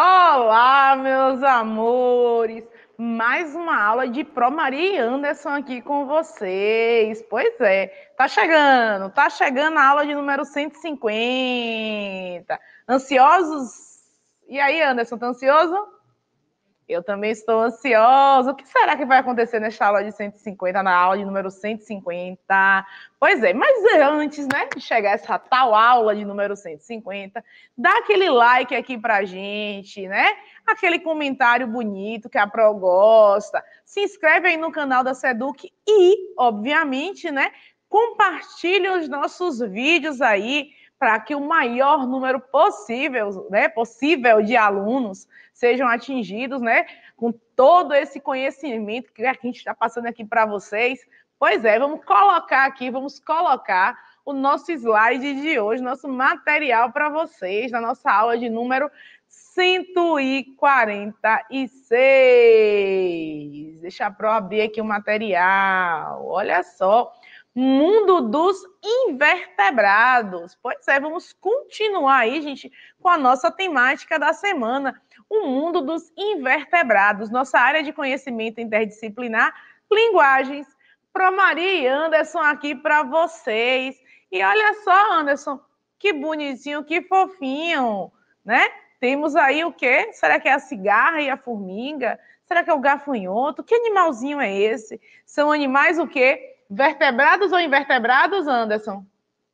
Olá, meus amores! Mais uma aula de Pro Maria e Anderson aqui com vocês. Pois é, tá chegando a aula de número 150. Ansiosos? E aí, Anderson, tá ansioso? Eu também estou ansiosa. O que será que vai acontecer nesta aula de 150, na aula de número 150? Pois é, mas antes, né, de chegar essa tal aula de número 150, dá aquele like aqui pra gente, né? Aquele comentário bonito que a Pro gosta. Se inscreve aí no canal da Seduc e, obviamente, né, compartilha os nossos vídeos aí para que o maior número possível de alunos sejam atingidos, né, com todo esse conhecimento que a gente está passando aqui para vocês. Pois é, vamos colocar o nosso slide de hoje, nosso material para vocês, na nossa aula de número 146. Deixa eu abrir aqui o material. Olha só. Mundo dos invertebrados. Pois é, vamos continuar aí, gente, com a nossa temática da semana, o mundo dos invertebrados, nossa área de conhecimento interdisciplinar, linguagens. Pro Maria e Anderson aqui para vocês. E olha só, Anderson, que bonitinho, que fofinho, né? Temos aí o quê? Será que é a cigarra e a formiga? Será que é o gafanhoto? Que animalzinho é esse? São animais o quê? Vertebrados ou invertebrados, Anderson?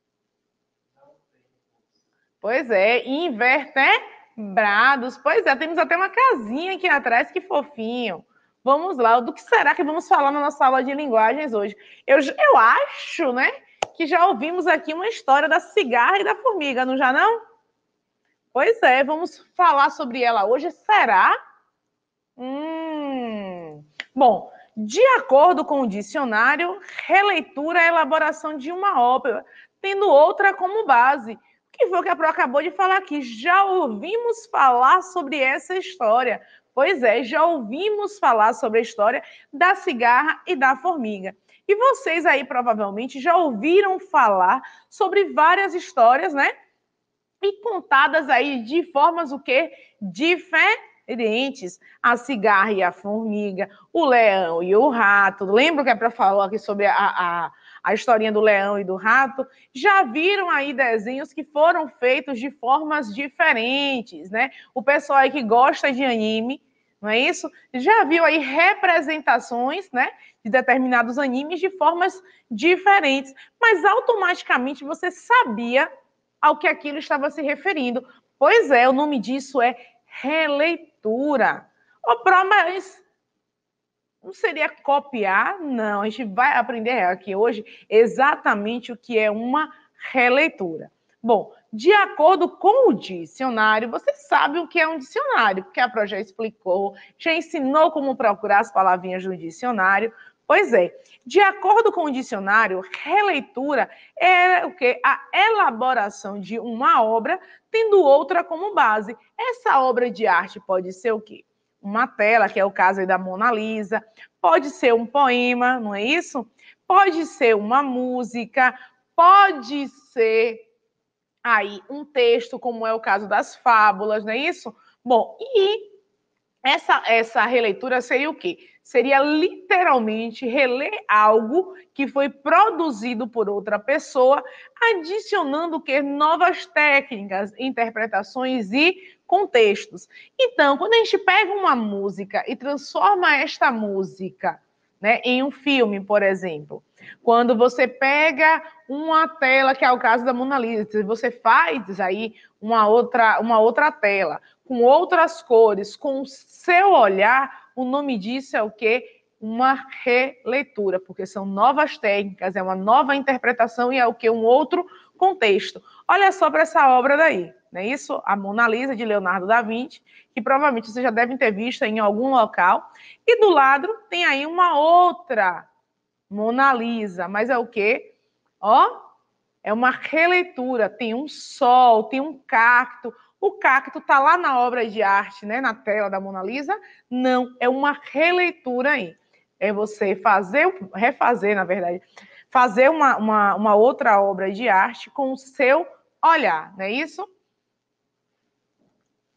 Pois é, invertebrados. Pois é, temos até uma casinha aqui atrás, que fofinho. Vamos lá, do que será que vamos falar na nossa aula de linguagens hoje? Eu acho, né, que já ouvimos aqui uma história da cigarra e da formiga, não já não? Pois é, vamos falar sobre ela hoje, será? Bom, de acordo com o dicionário, releitura é a elaboração de uma ópera, tendo outra como base. O que foi que a Pro acabou de falar aqui? Já ouvimos falar sobre essa história. Pois é, já ouvimos falar sobre a história da cigarra e da formiga. E vocês aí provavelmente já ouviram falar sobre várias histórias, né? E contadas aí de formas o quê? Diferentes. A cigarra e a formiga, o leão e o rato. Lembra que é para falar aqui sobre a historinha do leão e do rato? Já viram aí desenhos que foram feitos de formas diferentes, né? O pessoal aí que gosta de anime, não é isso? Já viu aí representações, né, de determinados animes de formas diferentes, mas automaticamente você sabia ao que aquilo estava se referindo. Pois é, o nome disso é releitura. Ô, Pro, mas não seria copiar? Não, a gente vai aprender aqui hoje exatamente o que é uma releitura. Bom, de acordo com o dicionário, você sabe o que é um dicionário, porque a Pro já explicou, já ensinou como procurar as palavrinhas no dicionário. Pois é, de acordo com o dicionário, releitura é o quê? A elaboração de uma obra tendo outra como base. Essa obra de arte pode ser o quê? Uma tela, que é o caso aí da Mona Lisa, pode ser um poema, não é isso? Pode ser uma música, pode ser aí um texto, como é o caso das fábulas, não é isso? Bom, e essa releitura seria o quê? Seria literalmente reler algo que foi produzido por outra pessoa, adicionando o quê? Novas técnicas, interpretações e contextos. Então, quando a gente pega uma música e transforma esta música, né, em um filme, por exemplo, quando você pega uma tela, que é o caso da Mona Lisa, você faz aí uma outra tela, com outras cores, com o seu olhar, o nome disso é o quê? Uma releitura, porque são novas técnicas, é uma nova interpretação e é o quê? Um outro contexto. Olha só para essa obra daí, não é isso? A Mona Lisa, de Leonardo da Vinci, que provavelmente vocês já devem ter visto em algum local. E do lado tem aí uma outra Mona Lisa, mas é o quê? Ó, é uma releitura, tem um sol, tem um cacto. O cacto está lá na obra de arte, né, na tela da Mona Lisa? Não, é uma releitura aí. É você refazer, na verdade, fazer uma outra obra de arte com o seu olhar, não é isso?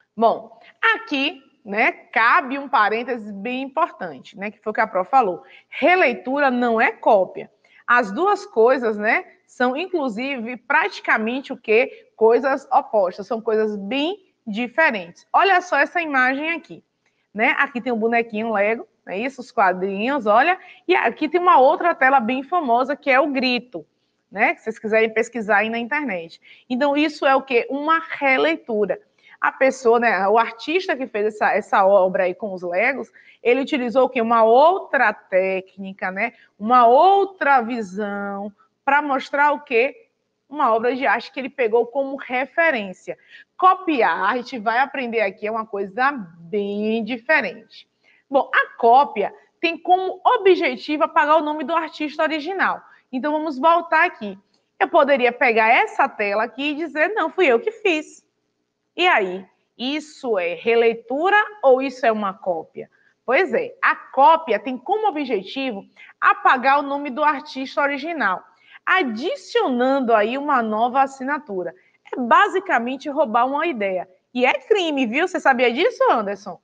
Bom, aqui, né, cabe um parênteses bem importante, né, que foi o que a Pro falou. Releitura não é cópia. As duas coisas, né, são inclusive praticamente o quê? Coisas opostas, são coisas bem diferentes. Olha só essa imagem aqui, né? Aqui tem um bonequinho Lego, é isso, os quadrinhos, olha, e aqui tem uma outra tela bem famosa que é o grito, né? Se vocês quiserem pesquisar aí na internet. Então, isso é o quê? Uma releitura. A pessoa, né, o artista que fez essa obra aí com os Legos, ele utilizou o quê? Uma outra técnica, né? Uma outra visão para mostrar o quê? Uma obra de arte que ele pegou como referência. Copiar, a gente vai aprender aqui, é uma coisa bem diferente. Bom, a cópia tem como objetivo apagar o nome do artista original. Então, vamos voltar aqui. Eu poderia pegar essa tela aqui e dizer, não, fui eu que fiz. E aí, isso é releitura ou isso é uma cópia? Pois é, a cópia tem como objetivo apagar o nome do artista original, adicionando aí uma nova assinatura. É basicamente roubar uma ideia. E é crime, viu? Você sabia disso, Anderson?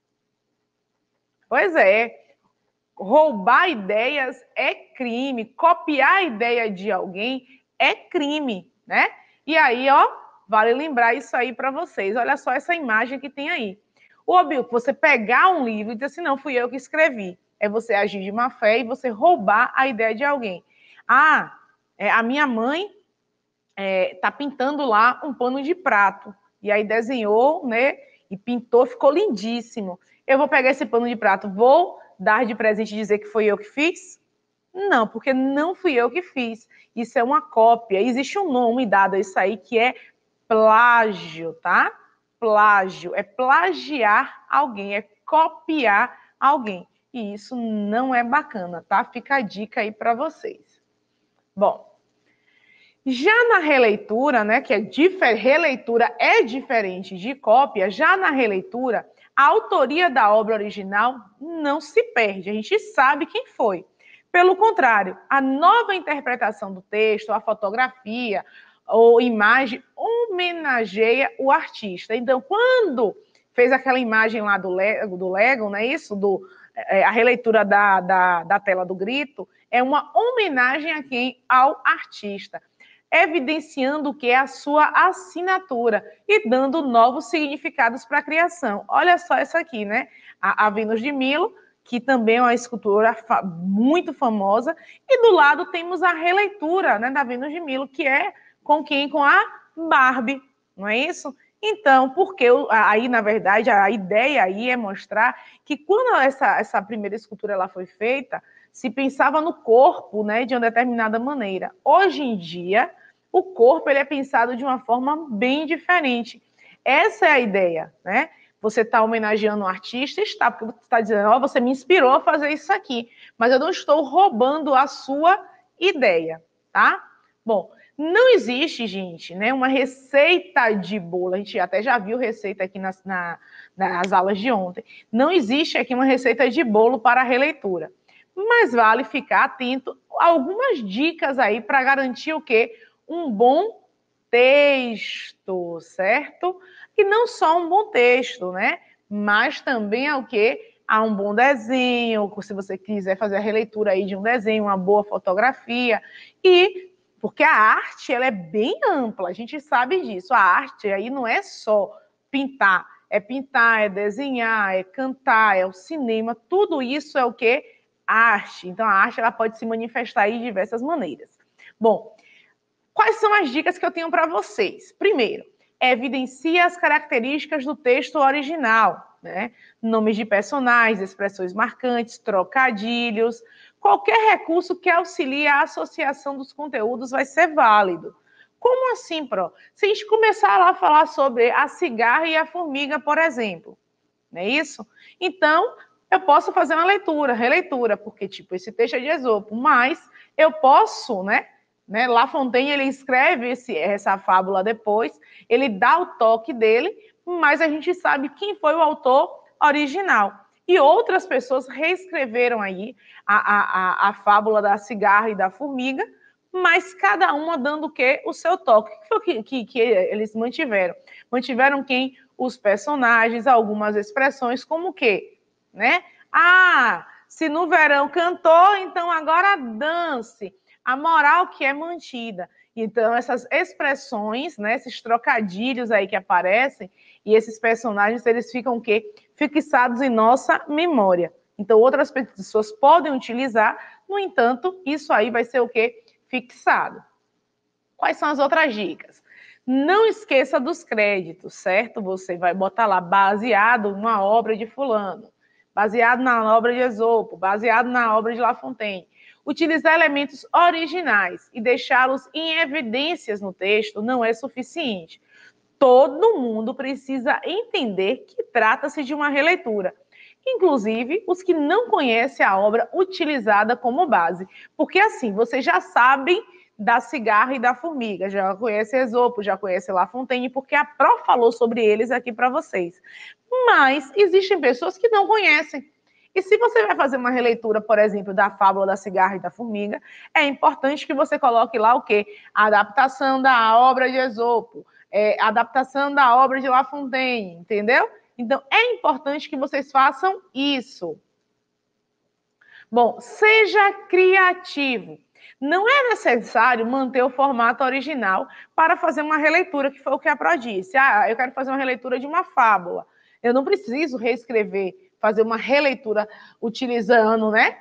Pois é. Roubar ideias é crime. Copiar a ideia de alguém é crime, né? E aí, ó, vale lembrar isso aí para vocês. Olha só essa imagem que tem aí. Você pegar um livro e dizer assim, não, fui eu que escrevi. É você agir de má fé e você roubar a ideia de alguém. Ah, a minha mãe tá pintando lá um pano de prato. E aí desenhou, né? E pintou, ficou lindíssimo. Eu vou pegar esse pano de prato, vou dar de presente e dizer que foi eu que fiz? Não, porque não fui eu que fiz. Isso é uma cópia. Existe um nome dado a isso aí que é plágio, tá? Plágio é plagiar alguém, é copiar alguém. E isso não é bacana, tá? Fica a dica aí para vocês. Bom, já na releitura, né, que releitura é diferente de cópia, já na releitura, a autoria da obra original não se perde, a gente sabe quem foi. Pelo contrário, a nova interpretação do texto, a fotografia ou imagem homenageia o artista. Então, quando fez aquela imagem lá do Lego, não é isso? A releitura da tela do grito, é uma homenagem a quem? Ao artista, evidenciando o que é a sua assinatura e dando novos significados para a criação. Olha só essa aqui, né? A Vênus de Milo, que também é uma escultura muito famosa, e do lado temos a releitura, né, da Vênus de Milo, que é com quem? Com a Barbie, não é isso? Então, porque aí, na verdade, a ideia aí é mostrar que quando essa primeira escultura ela foi feita, se pensava no corpo, né, de uma determinada maneira. Hoje em dia, o corpo ele é pensado de uma forma bem diferente. Essa é a ideia, né? Você está homenageando um artista, está, porque você está dizendo, ó, você me inspirou a fazer isso aqui, mas eu não estou roubando a sua ideia, tá? Bom, não existe, gente, né, uma receita de bolo. A gente até já viu receita aqui nas aulas de ontem. Não existe aqui uma receita de bolo para a releitura. Mas vale ficar atento a algumas dicas aí para garantir o quê? Um bom texto, certo? E não só um bom texto, né? Mas também é o quê? Há um bom desenho, se você quiser fazer a releitura aí de um desenho, uma boa fotografia. E porque a arte ela é bem ampla, a gente sabe disso. A arte aí não é só pintar, é desenhar, é cantar, é o cinema, tudo isso é o quê? Arte. Então a arte ela pode se manifestar aí de diversas maneiras. Bom, quais são as dicas que eu tenho para vocês? Primeiro, evidencie as características do texto original, né? Nomes de personagens, expressões marcantes, trocadilhos, qualquer recurso que auxilie a associação dos conteúdos vai ser válido. Como assim, Pro? Se a gente começar lá a falar sobre a cigarra e a formiga, por exemplo, não é isso? Então, eu posso fazer uma releitura, porque, tipo, esse texto é de Esopo, mas eu posso, né? La Fontaine, ele escreve essa fábula depois, ele dá o toque dele, mas a gente sabe quem foi o autor original. E outras pessoas reescreveram aí a fábula da cigarra e da formiga, mas cada uma dando o quê? O seu toque. O que foi que eles mantiveram? Mantiveram quem? os personagens, algumas expressões como o quê? Né? Ah, se no verão cantou, então agora dance. A moral que é mantida. Então, essas expressões, né, esses trocadilhos aí que aparecem, e esses personagens, eles ficam o quê? Fixados em nossa memória. Então, outras pessoas podem utilizar, no entanto, isso aí vai ser o quê? Fixado. Quais são as outras dicas? Não esqueça dos créditos, certo? Você vai botar lá, baseado numa obra de fulano, baseado na obra de Esopo, baseado na obra de La Fontaine. Utilizar elementos originais e deixá-los em evidências no texto não é suficiente. Todo mundo precisa entender que trata-se de uma releitura, inclusive os que não conhecem a obra utilizada como base, porque assim, vocês já sabem da cigarra e da formiga, já conhece Esopo, já conhece La Fontaine, porque a Pró falou sobre eles aqui para vocês. Mas existem pessoas que não conhecem. E se você vai fazer uma releitura, por exemplo, da fábula da cigarra e da formiga, é importante que você coloque lá o quê? A adaptação da obra de Esopo, adaptação da obra de La Fontaine, entendeu? Então, é importante que vocês façam isso. Bom, seja criativo. Não é necessário manter o formato original para fazer uma releitura, que foi o que a Pró disse. Ah, eu quero fazer uma releitura de uma fábula. Eu não preciso reescrever, fazer uma releitura utilizando, né,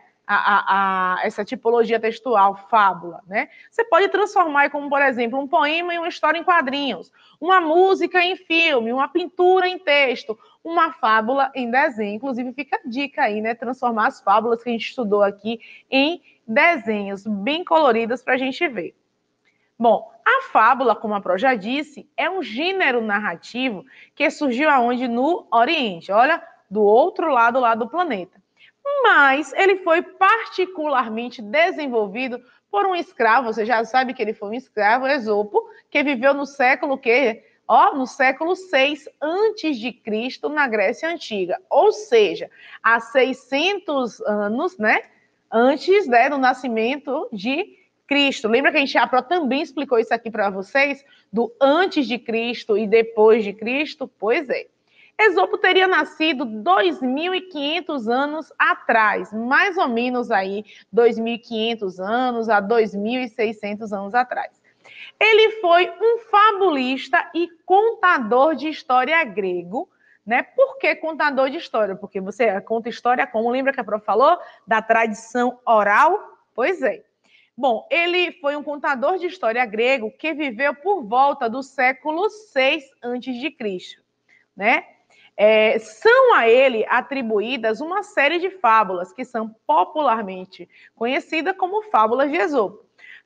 essa tipologia textual, fábula, né? Você pode transformar como, por exemplo, um poema em uma história em quadrinhos, uma música em filme, uma pintura em texto, uma fábula em desenho. Inclusive, fica a dica aí, né? Transformar as fábulas que a gente estudou aqui em desenhos bem coloridos para a gente ver. Bom, a fábula, como a Pró já disse, é um gênero narrativo que surgiu aonde? No Oriente. Olha, do outro lado lá do planeta. Mas ele foi particularmente desenvolvido por um escravo, você já sabe que ele foi um escravo, Esopo, que viveu no século quê? No século 6 antes de Cristo, na Grécia Antiga. Ou seja, há 600 anos, né, antes, né, do nascimento de Cristo. Lembra que a Pró também explicou isso aqui para vocês, do antes de Cristo e depois de Cristo? Pois é. Esopo teria nascido 2.500 anos atrás, mais ou menos aí 2.500 anos a 2.600 anos atrás. Ele foi um fabulista e contador de história grego, né? Por que contador de história? Porque você conta história como? Lembra que a Pró falou? Da tradição oral? Pois é. Bom, ele foi um contador de história grego que viveu por volta do século 6 a.C., né? São a ele atribuídas uma série de fábulas que são popularmente conhecidas como fábulas de Esopo.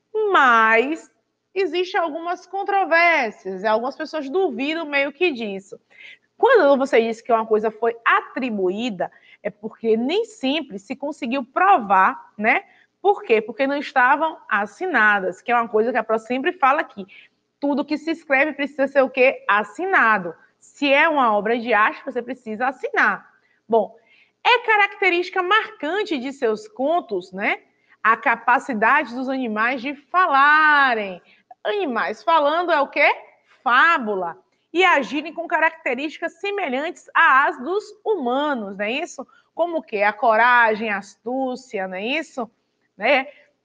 Mas existem algumas controvérsias, algumas pessoas duvidam meio que disso. Quando você diz que uma coisa foi atribuída, é porque nem sempre se conseguiu provar, né? Por quê? Porque não estavam assinadas, que é uma coisa que a Pró sempre fala aqui. Tudo que se escreve precisa ser o quê? Assinado. Se é uma obra de arte, você precisa assinar. Bom, é característica marcante de seus contos, né? A capacidade dos animais de falarem. Animais falando é o quê? Fábula. E agirem com características semelhantes às dos humanos, não é isso? Como o quê? A coragem, a astúcia, não é isso? Né?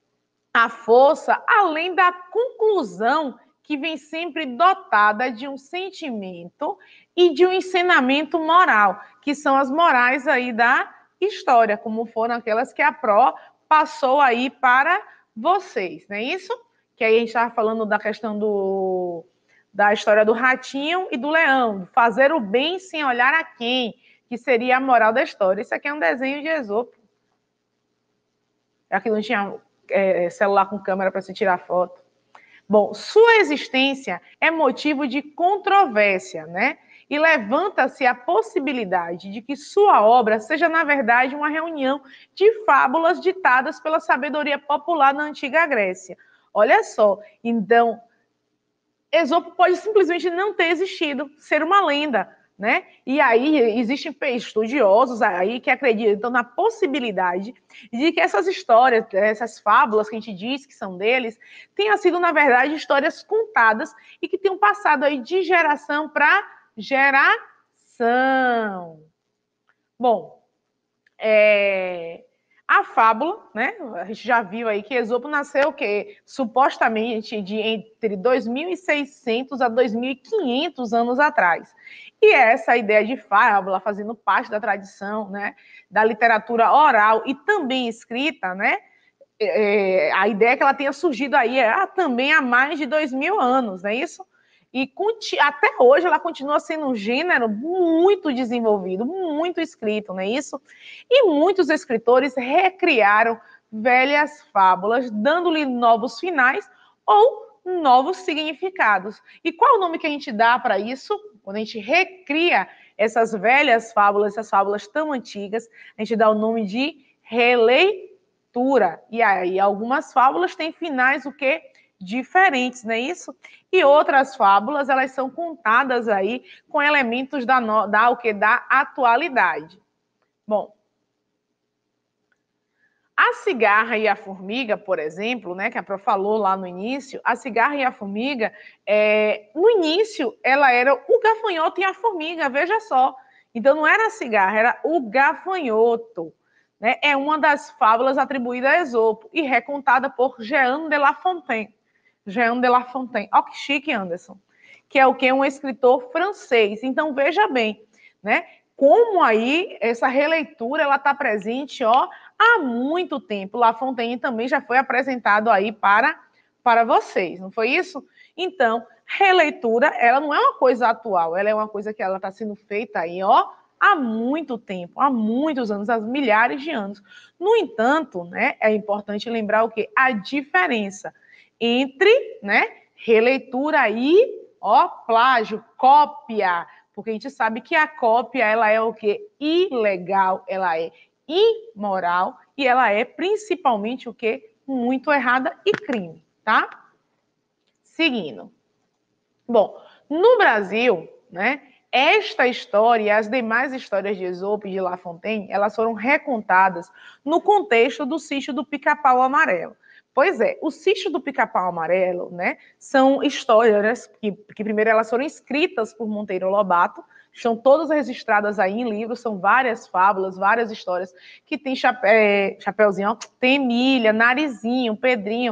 A força, além da conclusão que vem sempre dotada de um sentimento e de um ensinamento moral, que são as morais aí da história, como foram aquelas que a Pró passou aí para vocês, não é isso? Que aí a gente estava falando da questão da história do ratinho e do leão, fazer o bem sem olhar a quem, que seria a moral da história. Isso aqui é um desenho de Esopo. Aqui não tinha celular com câmera para se tirar foto. Bom, sua existência é motivo de controvérsia, né? E levanta-se a possibilidade de que sua obra seja, na verdade, uma reunião de fábulas ditadas pela sabedoria popular na antiga Grécia. Olha só, então, Esopo pode simplesmente não ter existido, ser uma lenda, né? E aí existem estudiosos aí que acreditam na possibilidade de que essas histórias, essas fábulas que a gente diz que são deles, tenham sido, na verdade, histórias contadas e que tenham passado aí de geração para geração. tradição. Bom, a fábula, né? A gente já viu aí que Esopo nasceu o quê? Supostamente entre 2.600 a 2.500 anos atrás. E essa ideia de fábula fazendo parte da tradição, né? Da literatura oral e também escrita, né? A ideia é que ela tenha surgido aí também há mais de 2.000 anos, não é isso? E até hoje ela continua sendo um gênero muito desenvolvido, muito escrito, não é isso? E muitos escritores recriaram velhas fábulas, dando-lhe novos finais ou novos significados. E qual o nome que a gente dá para isso? Quando a gente recria essas velhas fábulas, essas fábulas tão antigas, a gente dá o nome de releitura. E aí algumas fábulas têm finais o quê? Diferentes, não é isso? E outras fábulas, elas são contadas aí com elementos da atualidade. Bom, a cigarra e a formiga, por exemplo, né, que a Pro falou lá no início, a cigarra e a formiga, no início, ela era o gafanhoto e a formiga, veja só. Então, não era a cigarra, era o gafanhoto. Né? É uma das fábulas atribuídas a Esopo e recontada por Jean de La Fontaine. Jean de La Fontaine. Olha que chique, Anderson. Que é o que? Um escritor francês. Então, veja bem, né? Como aí essa releitura ela está presente há muito tempo. La Fontaine também já foi apresentado aí para vocês, não foi isso? Então, releitura, ela não é uma coisa atual, ela é uma coisa que ela está sendo feita aí, há muito tempo, há muitos anos, há milhares de anos. No entanto, né, é importante lembrar o quê? A diferença entre, né, releitura e, plágio, cópia, porque a gente sabe que a cópia, ela é o quê? Ilegal, ela é imoral e ela é principalmente o quê? Muito errada e crime, tá? Seguindo. Bom, no Brasil, né, esta história e as demais histórias de Esopo e de La Fontaine, elas foram recontadas no contexto do Sítio do Pica-Pau Amarelo. Pois é, o Sítio do Pica-Pau Amarelo, né, são histórias que primeiro elas foram escritas por Monteiro Lobato, estão todas registradas aí em livros, são várias fábulas, várias histórias que tem Chapeuzinho, tem Emília, Narizinho, Pedrinho,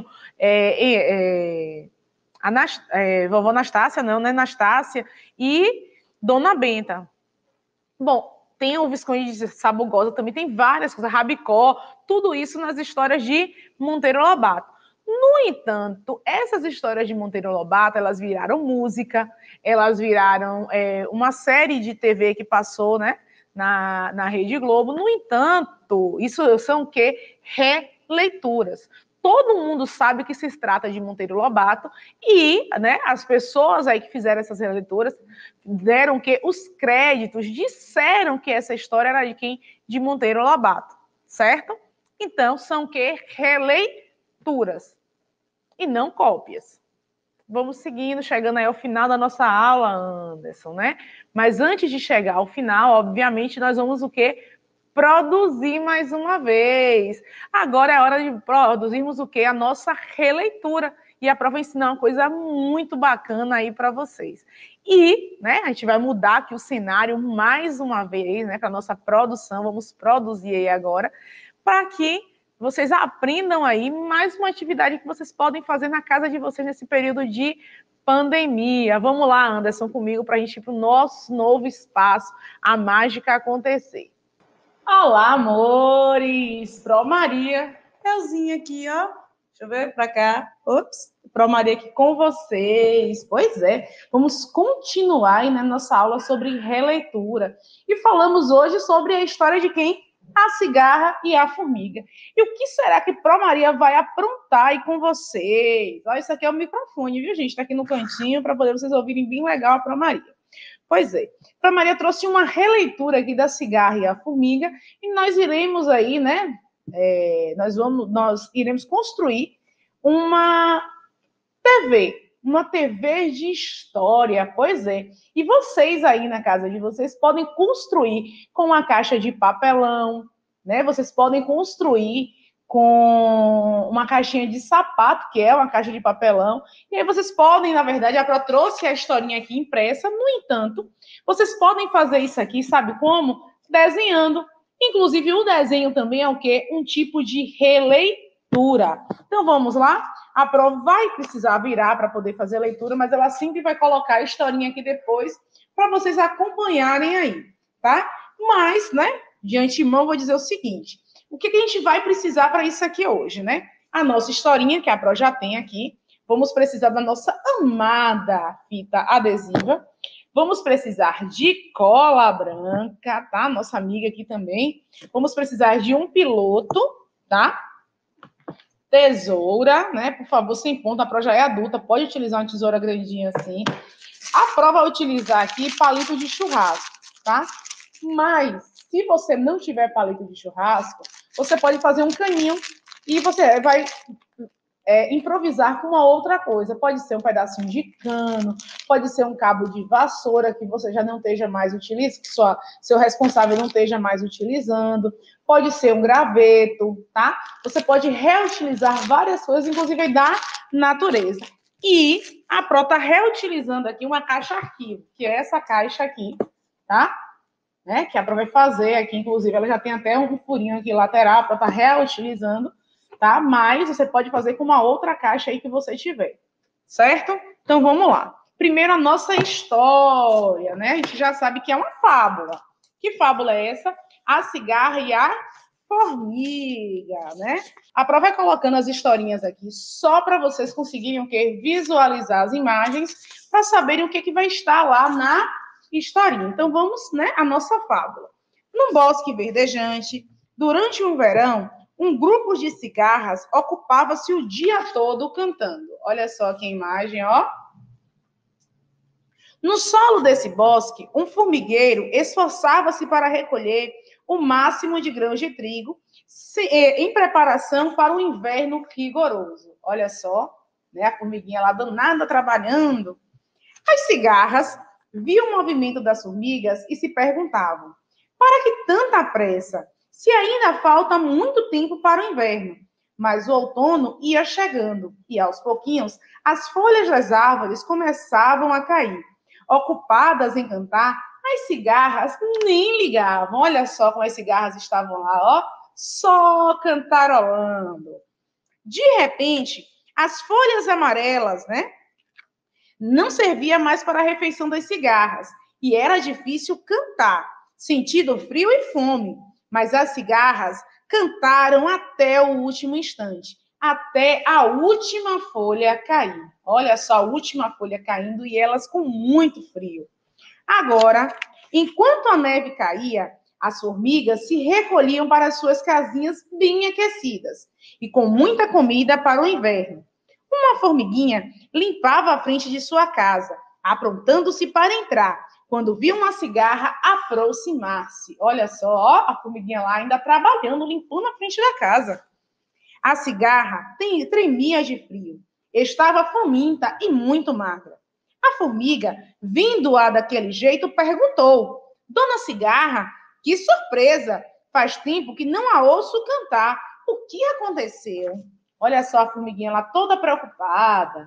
vovó Anastácia, não, né? Anastácia e Dona Benta. Bom, tem o Visconde de Sabugosa, também tem várias coisas, Rabicó, tudo isso nas histórias de Monteiro Lobato. No entanto, essas histórias de Monteiro Lobato, elas viraram música, elas viraram uma série de TV que passou, né, na Rede Globo. No entanto, isso são o quê? Releituras. Todo mundo sabe que se trata de Monteiro Lobato e, né, as pessoas aí que fizeram essas releituras deram que os créditos, disseram que essa história era de quem? De Monteiro Lobato, certo? Então, são que releituras e não cópias. Vamos seguindo, chegando aí ao final da nossa aula, Anderson, né? Mas antes de chegar ao final, obviamente, nós vamos o quê? Produzir mais uma vez. Agora é hora de produzirmos o quê? A nossa releitura. E a prova vai ensinar uma coisa muito bacana aí para vocês. E, né, a gente vai mudar aqui o cenário mais uma vez, né, para nossa produção. Vamos produzir aí agora, para que vocês aprendam aí mais uma atividade que vocês podem fazer na casa de vocês nesse período de pandemia. Vamos lá, Anderson, comigo, para a gente ir para o nosso novo espaço, a mágica acontecer. Olá, amores! Pro Maria, Elzinha aqui, ó. Deixa eu ver pra cá. Ops, Pro Maria aqui com vocês. Pois é, vamos continuar aí na nossa aula sobre releitura. E falamos hoje sobre a história de quem? A cigarra e a formiga. E o que será que Pro Maria vai aprontar aí com vocês? Ó, isso aqui é o microfone, viu, gente? Tá aqui no cantinho para poder vocês ouvirem bem legal a Pro Maria. Pois é, a Maria trouxe uma releitura aqui da Cigarra e a Formiga, e nós iremos aí, né, nós iremos construir uma TV de história, pois é. E vocês aí na casa de vocês podem construir com uma caixa de papelão, né, vocês podem construir com uma caixinha de sapato, que é uma caixa de papelão. E aí vocês podem, na verdade, a Pro trouxe a historinha aqui impressa. No entanto, vocês podem fazer isso aqui, sabe como? Desenhando. Inclusive, o desenho também é o quê? Um tipo de releitura. Então, vamos lá? A Pro vai precisar virar para poder fazer a leitura, mas ela sempre vai colocar a historinha aqui depois para vocês acompanharem aí, tá? Mas, né, de antemão, vou dizer o seguinte. O que a gente vai precisar para isso aqui hoje, né? A nossa historinha, que a Pro já tem aqui. Vamos precisar da nossa amada fita adesiva. Vamos precisar de cola branca, tá? Nossa amiga aqui também. Vamos precisar de um piloto, tá? Tesoura, né? Por favor, sem ponta. A Pro já é adulta, pode utilizar uma tesoura grandinha assim. A Pro vai utilizar aqui palito de churrasco, tá? Mas, se você não tiver palito de churrasco, você pode fazer um caninho e você vai improvisar com uma outra coisa. Pode ser um pedacinho de cano, pode ser um cabo de vassoura que você já não esteja mais utilizando, que seu responsável não esteja mais utilizando. Pode ser um graveto, tá? Você pode reutilizar várias coisas, inclusive da natureza. E a Pro está reutilizando aqui uma caixa arquivo, que é essa caixa aqui, tá? Né? Que a Pro vai fazer aqui, inclusive, ela já tem até um furinho aqui lateral, a Pro está reutilizando, tá? Mas você pode fazer com uma outra caixa aí que você tiver, certo? Então, vamos lá. Primeiro, a nossa história, né? A gente já sabe que é uma fábula. Que fábula é essa? A cigarra e a formiga, né? A Pro vai colocando as historinhas aqui só para vocês conseguirem o quê? Visualizar as imagens para saberem o que vai estar lá na historinha. Então, vamos, né? A nossa fábula. Num bosque verdejante, durante um verão, um grupo de cigarras ocupava-se o dia todo cantando. Olha só aqui a imagem, ó. No solo desse bosque, um formigueiro esforçava-se para recolher o máximo de grãos de trigo em preparação para um inverno rigoroso. Olha só, né? A formiguinha lá danada trabalhando. As cigarras viam o movimento das formigas e se perguntavam: para que tanta pressa? Se ainda falta muito tempo para o inverno. Mas o outono ia chegando e, aos pouquinhos, as folhas das árvores começavam a cair. Ocupadas em cantar, as cigarras nem ligavam. Olha só como as cigarras estavam lá, ó, só cantarolando. De repente, as folhas amarelas, né, não servia mais para a refeição das cigarras e era difícil cantar, sentindo frio e fome. Mas as cigarras cantaram até o último instante, até a última folha cair. Olha só, a última folha caindo e elas com muito frio. Agora, enquanto a neve caía, as formigas se recolhiam para suas casinhas bem aquecidas e com muita comida para o inverno. Uma formiguinha limpava a frente de sua casa, aprontando-se para entrar, quando viu uma cigarra aproximar-se. Olha só, ó, a formiguinha lá ainda trabalhando, limpando a frente da casa. A cigarra tremia de frio, estava faminta e muito magra. A formiga, vindo-a daquele jeito, perguntou: Dona Cigarra, que surpresa! Faz tempo que não a ouço cantar. O que aconteceu? Olha só a formiguinha lá toda preocupada.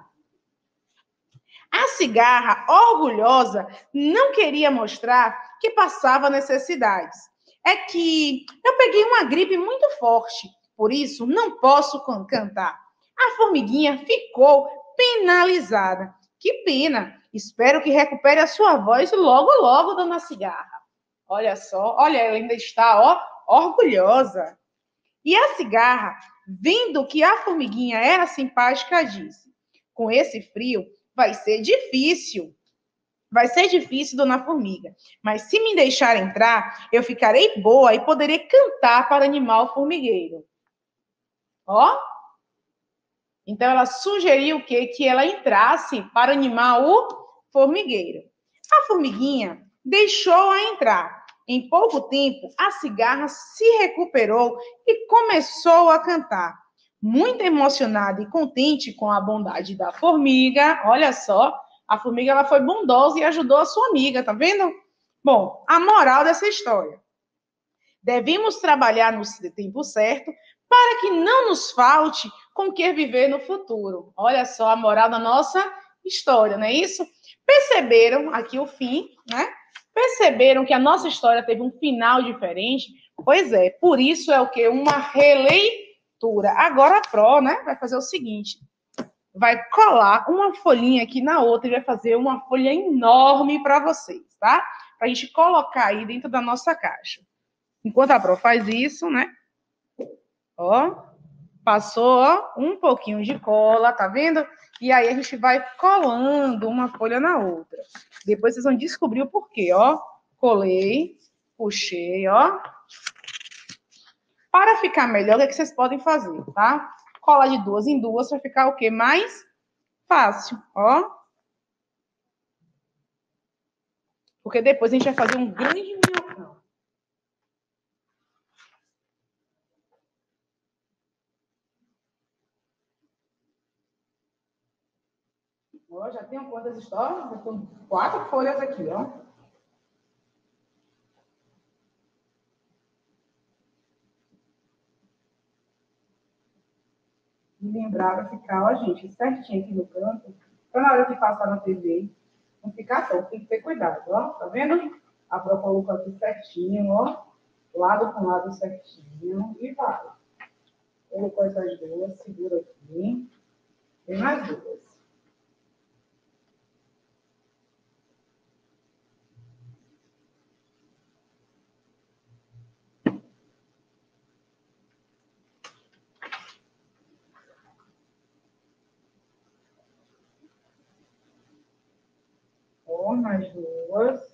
A cigarra, orgulhosa, não queria mostrar que passava necessidades. É que eu peguei uma gripe muito forte, por isso não posso cantar. A formiguinha ficou penalizada. Que pena! Espero que recupere a sua voz logo, logo, dona Cigarra. Olha só, olha, ela ainda está, ó, orgulhosa. E a cigarra, vendo que a formiguinha era simpática, disse: com esse frio, vai ser difícil. Vai ser difícil, dona Formiga. Mas se me deixar entrar, eu ficarei boa e poderei cantar para animar o formigueiro. Ó. Então, ela sugeriu o quê? Que ela entrasse para animar o formigueiro. A formiguinha deixou-a entrar. Em pouco tempo, a cigarra se recuperou e começou a cantar. Muito emocionada e contente com a bondade da formiga, olha só, a formiga ela foi bondosa e ajudou a sua amiga, tá vendo? Bom, a moral dessa história. Devemos trabalhar no tempo certo para que não nos falte com que viver no futuro. Olha só a moral da nossa história, não é isso? Perceberam aqui o fim, né? Perceberam que a nossa história teve um final diferente? Pois é, por isso é o quê? Uma releitura. Agora a Pro, né, vai fazer o seguinte, vai colar uma folhinha aqui na outra e vai fazer uma folha enorme para vocês, tá? Para a gente colocar aí dentro da nossa caixa. Enquanto a Pro faz isso, né? Ó, passou, ó, um pouquinho de cola, tá vendo? E aí a gente vai colando uma folha na outra. Depois vocês vão descobrir o porquê, ó. Colei, puxei, ó. Para ficar melhor, o que vocês podem fazer, tá? Colar de duas em duas para ficar o quê? Mais fácil, ó. Porque depois a gente vai fazer um grande minhocão. Ó, já tenho quantas histórias? Já tenho 4 folhas aqui, ó. E lembrar para ficar, ó, gente, certinho aqui no canto. Para na hora de passar na TV, não ficar torto, tem que ter cuidado, ó. Tá vendo? A Pro colocou aqui certinho, ó. Lado com lado certinho. E vai. Colocou essas duas, segura aqui. Tem mais duas. Ó, mais duas.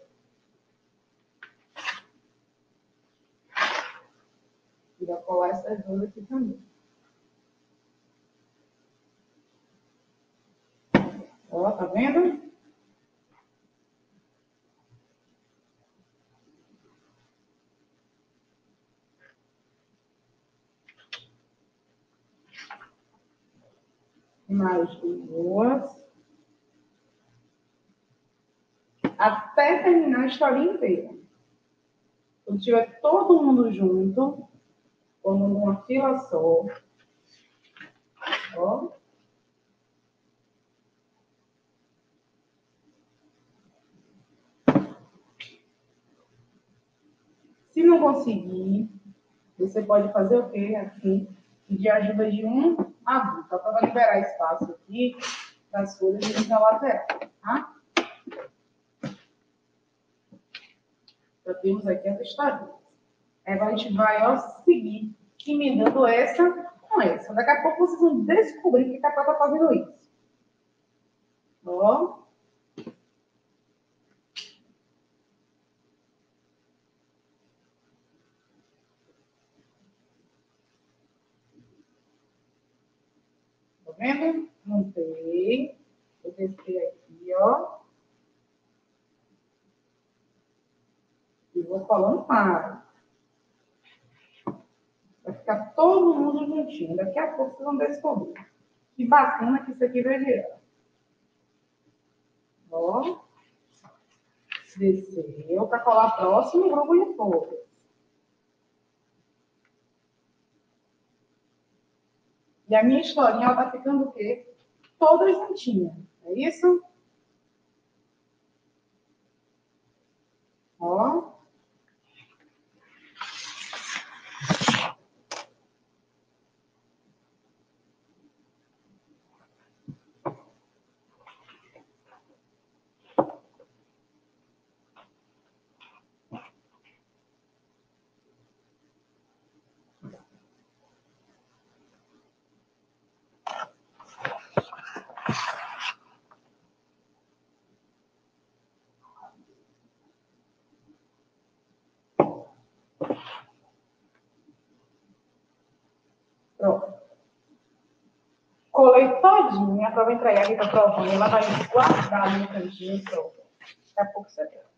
E vai colar essas duas aqui também. Ó, tá vendo? Mais duas. Até terminar a história inteira. Quando tiver todo mundo junto, formando uma fila só. Ó. Se não conseguir, você pode fazer o quê? Aqui, pedir ajuda de um adulto, para liberar espaço aqui das folhas de na lateral, tá? Já temos aqui as histórias. Agora a gente vai, ó, seguir emendando essa com essa. Daqui a pouco vocês vão descobrir que a Pro tá fazendo isso. Ó. Tá vendo? Montei. Vou descer aqui, ó. E vou colando mais. Vai ficar todo mundo juntinho. Daqui a pouco vocês vão descobrir. Que bacana que isso aqui vai virar. Ó. Desceu para colar próximo grupo de folhas. E a minha historinha, ela tá ficando o quê? Toda juntinha. É isso? Ó. Pronto. Colei todinha para entregar aqui para a Provânia. Ela vai guardar ali no cantinho. Pronto. Daqui a pouco você vê.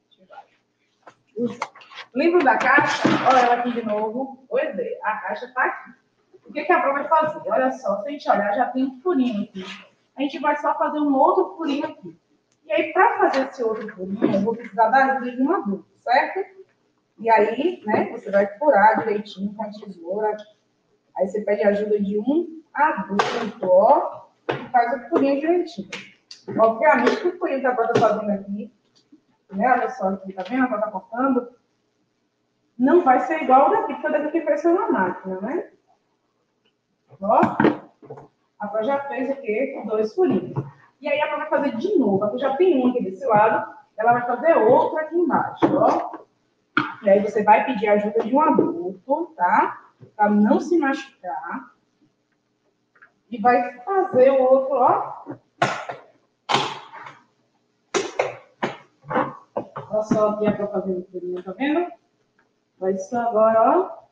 Lembra da caixa? Olha ela aqui de novo. Pois é, a caixa está aqui. O que a Pro vai fazer? Olha só, se a gente olhar, já tem um furinho aqui. A gente vai só fazer um outro furinho aqui. E aí, para fazer esse outro furinho, eu vou precisar da ajuda de um adulto, certo? E aí, né, você vai furar direitinho com a tesoura. Aí você pede ajuda de um adulto, ó, e faz o furinho direitinho. Obviamente que o furinho que a Pró tá fazendo aqui, né? Olha só aqui, tá vendo? A Pró tá cortando. Não vai ser igual daqui, porque daqui foi só na máquina, né? Ó, a Pró já fez o quê? 2 furinhos. E aí a Pró vai fazer de novo. Aqui já tem um aqui desse lado, ela vai fazer outro aqui embaixo, ó. E aí você vai pedir a ajuda de um adulto, tá? Para não se machucar. E vai fazer o outro, ó. Olha só aqui a Pró fazendo o furinho, tá vendo? Vai isso agora, ó.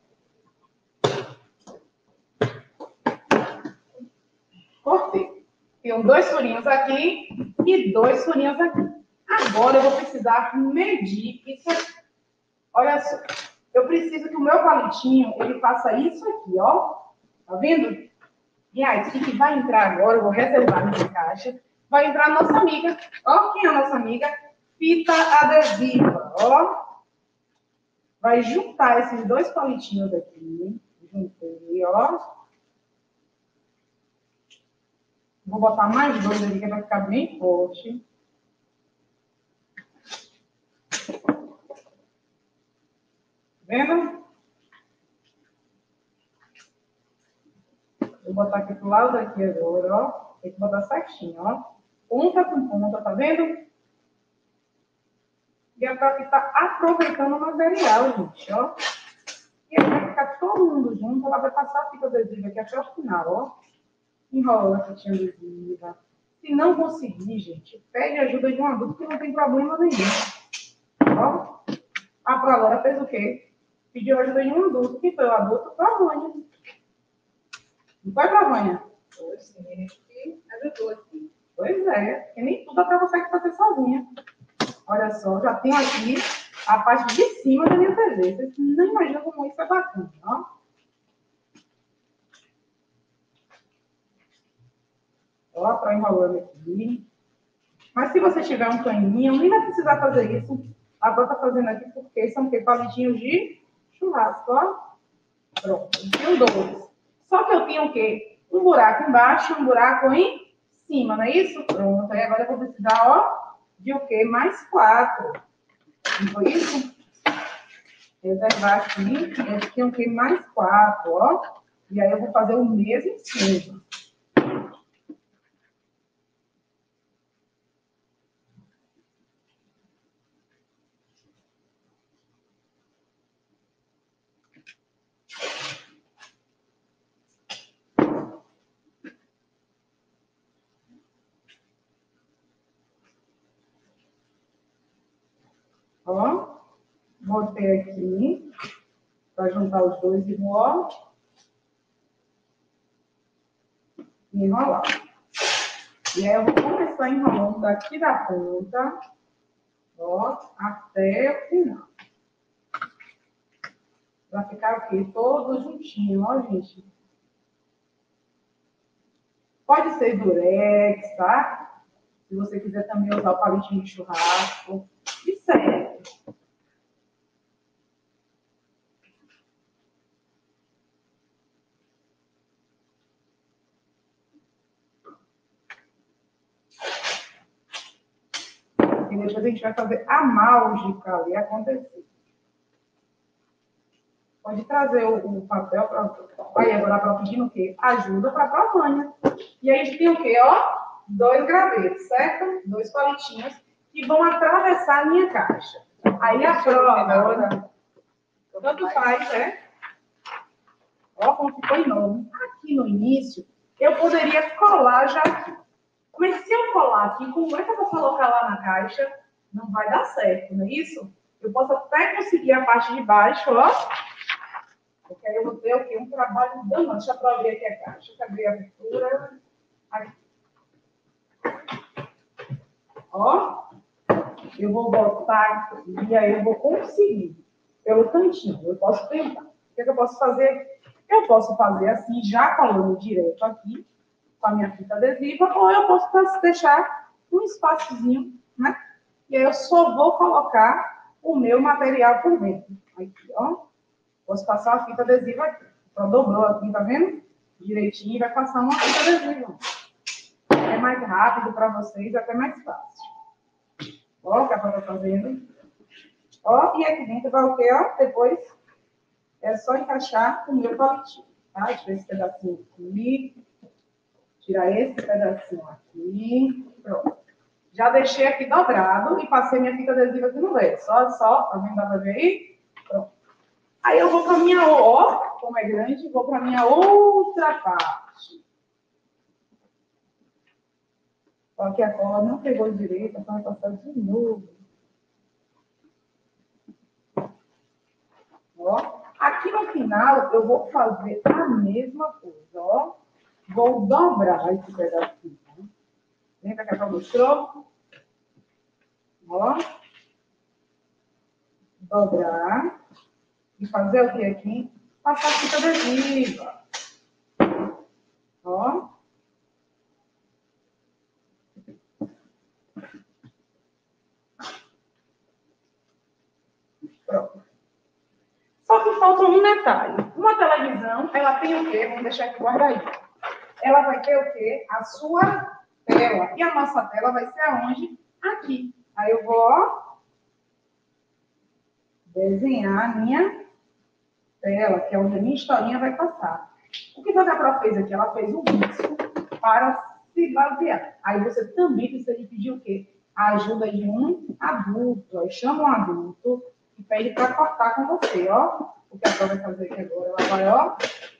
Cortei. Tenho 2 furinhos aqui e 2 furinhos aqui. Agora eu vou precisar medir isso aqui. Olha só. Eu preciso que o meu palitinho, ele faça isso aqui, ó. Tá vendo? E aí, o que vai entrar agora? Eu vou reservar minha caixa. Vai entrar a nossa amiga. Ó, quem é a nossa amiga? Fita adesiva, ó. Vai juntar esses 2 palitinhos aqui. Juntei, ó. Vou botar mais 2 aqui, que vai ficar bem forte. Vendo? Vou botar aqui pro lado daqui agora, ó. Tem que botar certinho, ó. Ponta com ponta, tá vendo? E a Pró tá aproveitando o material, gente, ó. E aí vai ficar todo mundo junto. Ela vai passar a fita adesiva aqui até o final, ó. Enrola a fitinha adesiva. Se não conseguir, gente, pede ajuda de um adulto que não tem problema nenhum. Ó. A Pró agora fez o quê? Pediu ajuda de um adulto. Quem foi o adulto? Pró-Vânia. Não foi, Pró-Vânia? Foi sim, a gente ajudou aqui. Pois é, porque nem tudo a Pró consegue fazer sozinha. Olha só, já tenho aqui a parte de cima da minha TV. Vocês não imaginam como isso é bacana, ó. Ó, para enrolando aqui. Mas se você tiver um paninho, nem vai precisar fazer isso. Agora tá fazendo aqui porque são palitinhos de churrasco, ó. Pronto, tenho 2. Só que eu tenho o quê? Um buraco embaixo e um buraco em cima, não é isso? Pronto, aí agora eu vou precisar, ó, de o quê? Mais 4. Não foi isso? Reservar aqui, eu tenho o quê? Mais 4, ó. E aí eu vou fazer o mesmo em cima. Ó, botei aqui, para juntar os 2 e vou, ó, enrolar. E aí eu vou começar enrolando daqui da ponta, ó, até o final. Vai ficar aqui todo juntinho, ó, gente. Pode ser durex, tá? Se você quiser também usar o palitinho de churrasco. E serve. E depois a gente vai fazer a mágica ali acontecer. Pode trazer o papel para... Aí agora para pedindo o quê? Ajuda para a Pró-Vânia. E aí a gente tem o quê, ó? 2 gravetos, certo? 2 palitinhos que vão atravessar a minha caixa. Aí a Pró agora... Tanto faz, né? Ó como ficou enorme. Aqui no início, eu poderia colar já aqui. Mas se eu colar aqui, como é que eu vou colocar lá na caixa? Não vai dar certo, não é isso? Eu posso até conseguir a parte de baixo, ó. Porque aí eu vou ter o quê? Um trabalho danado. Deixa eu abrir aqui a caixa. Deixa eu abrir a abertura. Aqui. Ó. Eu vou botar aqui e aí eu vou conseguir. Pelo cantinho. Eu posso tentar. O que eu posso fazer? Eu posso fazer assim, já colando direto aqui, com a minha fita adesiva, ou eu posso deixar um espaçozinho, né? E aí eu só vou colocar o meu material por dentro. Aqui, ó. Posso passar a fita adesiva aqui. Só dobrou aqui, tá vendo? Direitinho, vai passar uma fita adesiva. É mais rápido para vocês, até mais fácil. Ó, o que a Paula tá fazendo. Ó, e aqui dentro vai o quê, ó? Depois é só encaixar o meu palitinho, tá? Tira esse pedacinho aqui. Tirar esse pedacinho aqui. Pronto. Já deixei aqui dobrado e passei minha fita adesiva aqui no meio. Só, tá vendo? Dá pra ver aí? Pronto. Aí eu vou pra minha, ó, como é grande, vou pra minha outra parte. Só que a cola não pegou direito, então vai passar de novo. Ó. Aqui no final, eu vou fazer a mesma coisa, ó. Vou dobrar esse pedacinho. Lembra que a Paula mostrou? Ó. Dobrar. E fazer o que aqui? Passar a fita adesiva. Ó. Pronto. Só que falta um detalhe. Uma televisão, ela tem o quê? Vamos deixar aqui guardadinho. Ela vai ter o quê? A sua tela. E a nossa tela vai ser aonde? Aqui. Aí eu vou, ó, desenhar a minha tela, que é onde a minha historinha vai passar. O que a Pro fez aqui? Ela fez um risco para se basear. Aí você também precisa de pedir o quê? A ajuda de um adulto. Aí chama um adulto e pede para cortar com você, ó. O que a Pro vai fazer aqui agora? Ela vai, ó,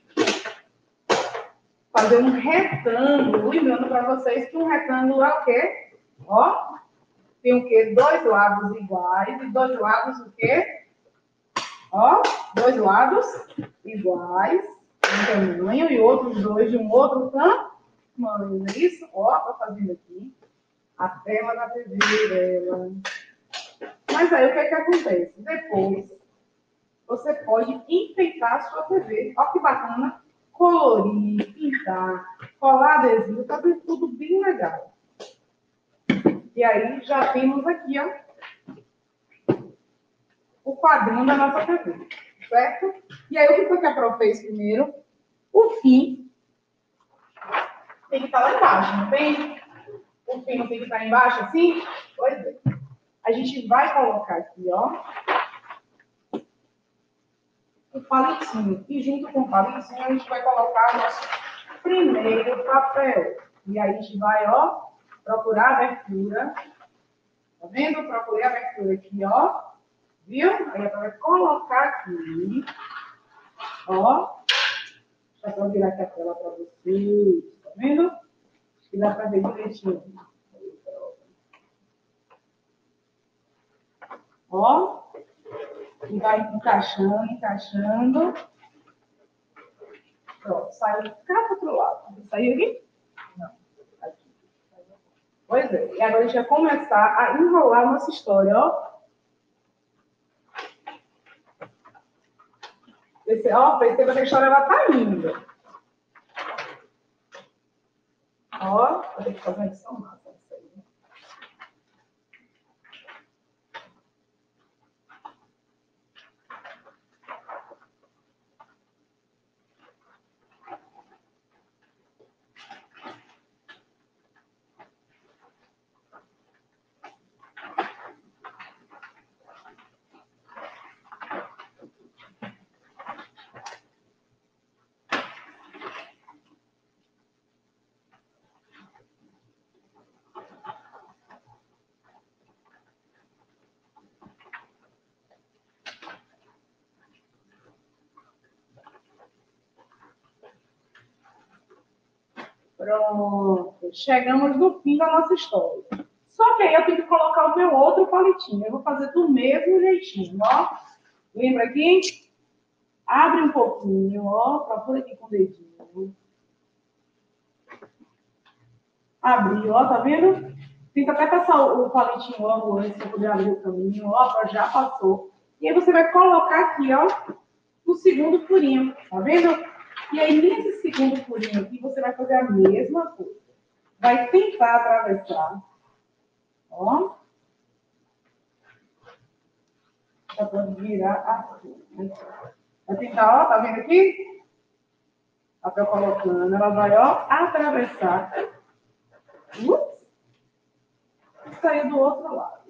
fazer um retângulo. Lembrando para vocês que um retângulo é o quê? Ó, tem o quê? Dois lados iguais e dois lados o quê? Ó, dois lados iguais, um tamanho, e outros dois de um outro tamanho, não é isso? Ó, tô fazendo aqui a tela da TV dela. Mas aí o que é que acontece? Depois, você pode enfeitar a sua TV. Ó que bacana. Colorir, pintar, colar adesivo, tá tudo bem legal. E aí já temos aqui, ó, o quadrinho da nossa TV, certo? E aí, o que foi que a Pro fez primeiro? O fim tem que estar lá embaixo, não tem? O fim não tem que estar embaixo, assim? Pois é. A gente vai colocar aqui, ó, o palitinho. E junto com o palitinho, a gente vai colocar o nosso primeiro papel. E aí, a gente vai, ó, procurar a abertura. Tá vendo? Procurei a abertura aqui, ó. Viu? Aí, vai colocar aqui. Ó, já vou virar aqui a tela para vocês, tá vendo? Acho que dá para ver direitinho. Ó, e vai encaixando. Pronto, saiu cá para o outro lado. Saiu aqui? Não, aqui. Pois é, e agora a gente vai começar a enrolar a nossa história, ó. Perceba que a história ela tá indo. Ó, vou ter que fazer uma edição massa. Isso aí. Pronto, chegamos no fim da nossa história. Só que aí eu tenho que colocar o meu outro palitinho. Eu vou fazer do mesmo jeitinho, ó. Lembra aqui? Abre um pouquinho, ó. Procura aqui com o dedinho. Abriu, ó, tá vendo? Tenta até passar o palitinho logo antes para poder abrir o caminho, ó. Já passou. E aí você vai colocar aqui, ó, no segundo furinho, tá vendo? E aí, nesse segundo furinho aqui, você vai fazer a mesma coisa. Vai tentar atravessar. Ó. Já pode virar assim. Vai tentar, ó, tá vendo aqui? Papel colocando, ela vai, ó, atravessar. Sair do outro lado.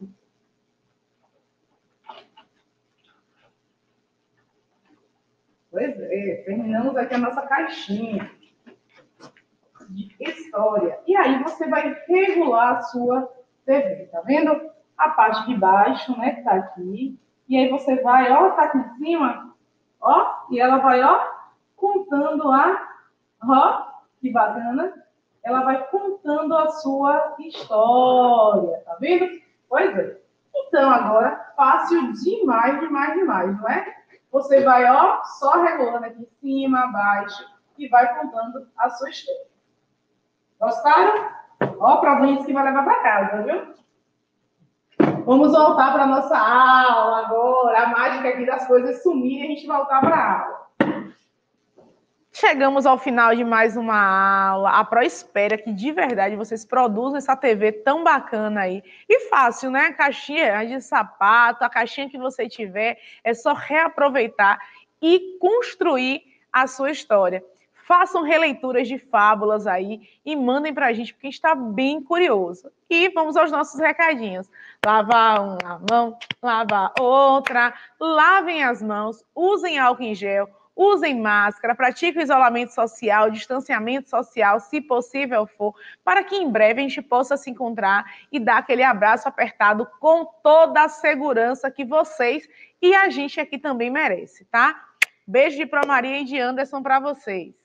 Pois é, terminamos aqui a nossa caixinha de história. E aí você vai regular a sua TV, tá vendo? A parte de baixo, né, que tá aqui. E aí você vai, ó, tá aqui em cima, ó, e ela vai, ó, contando ó, que bacana. Ela vai contando a sua história, tá vendo? Pois é. Então, agora, fácil demais, não é? Você vai, ó, só regulando aqui em cima, abaixo, e vai contando a sua história. Gostaram? Ó, provinha que vai levar para casa, viu? Vamos voltar para a nossa aula agora. A mágica aqui das coisas sumirem e a gente voltar para a aula. Chegamos ao final de mais uma aula. A Pro espera que de verdade vocês produzam essa TV tão bacana aí. E fácil, né? A caixinha de sapato, a caixinha que você tiver, é só reaproveitar e construir a sua história. Façam releituras de fábulas aí e mandem pra gente, porque a gente está bem curioso. E vamos aos nossos recadinhos. Lavar uma mão, lavar outra, lavem as mãos, usem álcool em gel, usem máscara, pratiquem isolamento social, distanciamento social, se possível for, para que em breve a gente possa se encontrar e dar aquele abraço apertado com toda a segurança que vocês e a gente aqui também merece, tá? Beijo de Pro Maria e de Anderson para vocês.